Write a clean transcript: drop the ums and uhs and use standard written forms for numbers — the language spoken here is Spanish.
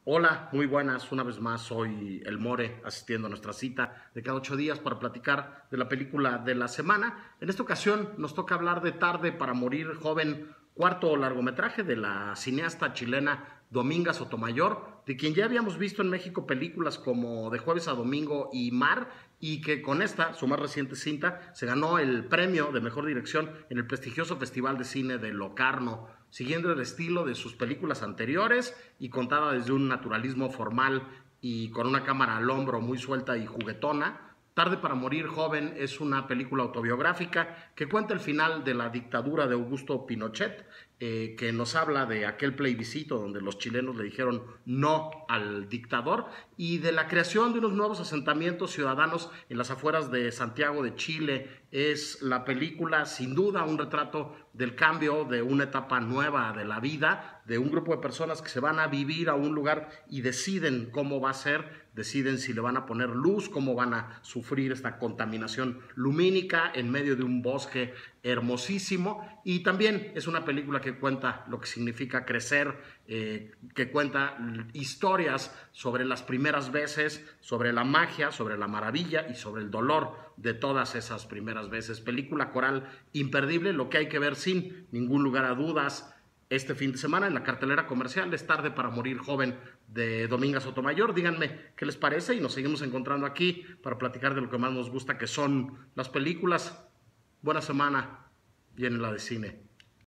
Hola, muy buenas. Una vez más, soy el More, asistiendo a nuestra cita de cada 8 días para platicar de la película de la semana. En esta ocasión nos toca hablar de Tarde para Morir Joven, cuarto largometraje de la cineasta chilena Dominga Sotomayor, de quien ya habíamos visto en México películas como De Jueves a Domingo y Mar, y que con esta, su más reciente cinta, se ganó el premio de mejor dirección en el prestigioso Festival de Cine de Locarno, siguiendo el estilo de sus películas anteriores y contada desde un naturalismo formal y con una cámara al hombro muy suelta y juguetona. Tarde para Morir Joven es una película autobiográfica que cuenta el final de la dictadura de Augusto Pinochet, que nos habla de aquel plebiscito donde los chilenos le dijeron no al dictador y de la creación de unos nuevos asentamientos ciudadanos en las afueras de Santiago de Chile. Es la película sin duda un retrato del cambio de una etapa nueva de la vida, de un grupo de personas que se van a vivir a un lugar y deciden cómo va a ser, deciden si le van a poner luz, cómo van a sufrir esta contaminación lumínica en medio de un bosque hermosísimo. Y también es una película que cuenta lo que significa crecer, que cuenta historias sobre las primeras veces, sobre la magia, sobre la maravilla y sobre el dolor de todas esas primeras veces. Película coral imperdible, lo que hay que ver sin ningún lugar a dudas este fin de semana en la cartelera comercial es Tarde para Morir Joven de Dominga Sotomayor. Díganme qué les parece y nos seguimos encontrando aquí para platicar de lo que más nos gusta, que son las películas. Buena semana, viene la de cine.